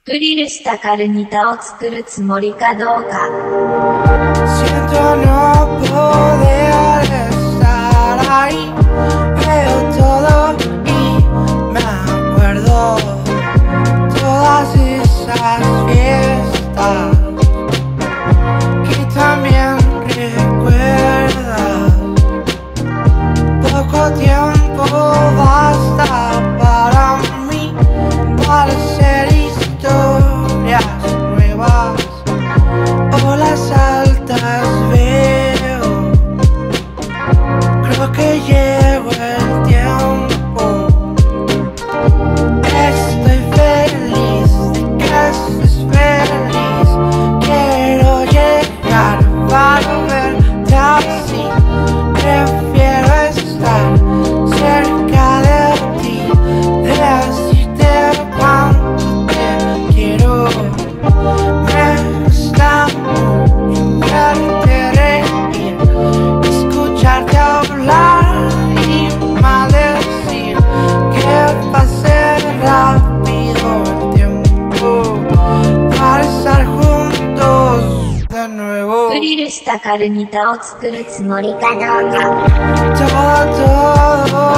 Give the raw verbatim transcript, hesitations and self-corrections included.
グリルしたカルニタを作るつもりかどうか。 Siento no poder estar ahí. Veo todo y me acuerdo todas esas fiestas que también recuerdas. Poco tiempo basta para mí para hacer historias nuevas. Olas altas veo, creo que llegó el tiempo. Estoy feliz de que estés feliz. Quiero llegar para verte así. Prefiero estar cerca de ti, decirte cuánto te quiero. Me gusta mucho verte reír, escucharte hablar y maldecir. Que pase rápido el tiempo para estar juntos de nuevo. グリルしたカルニタを作るつもりかどうか。 Todo, todo